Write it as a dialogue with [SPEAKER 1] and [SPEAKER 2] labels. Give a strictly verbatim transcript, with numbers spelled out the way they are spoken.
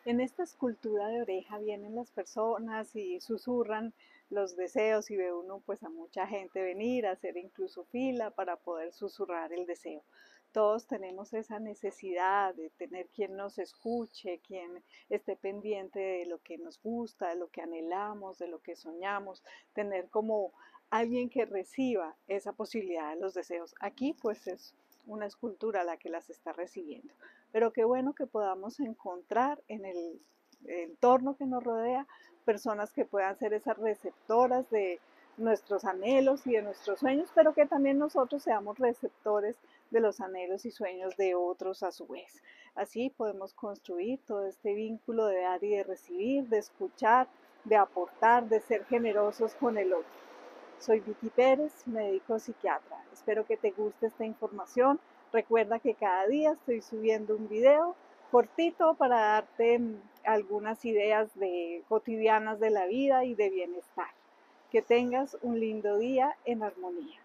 [SPEAKER 1] En esta escultura de oreja vienen las personas y susurran los deseos y ve uno pues a mucha gente venir a hacer incluso fila para poder susurrar el deseo. Todos tenemos esa necesidad de tener quien nos escuche, quien esté pendiente de lo que nos gusta, de lo que anhelamos, de lo que soñamos, tener como alguien que reciba esa posibilidad de los deseos. Aquí pues es una escultura la que las está recibiendo. Pero qué bueno que podamos encontrar en el entorno que nos rodea personas que puedan ser esas receptoras de nuestros anhelos y de nuestros sueños, pero que también nosotros seamos receptores de los anhelos y sueños de otros a su vez. Así podemos construir todo este vínculo de dar y de recibir, de escuchar, de aportar, de ser generosos con el otro. Soy Vicky Pérez, médico psiquiatra. Espero que te guste esta información. Recuerda que cada día estoy subiendo un video cortito para darte algunas ideas de, cotidianas de la vida y de bienestar. Que tengas un lindo día en armonía.